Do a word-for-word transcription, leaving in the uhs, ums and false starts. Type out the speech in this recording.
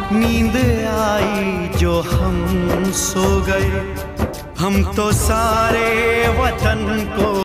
नींद आई जो हम सो गए। हम तो सारे वतन को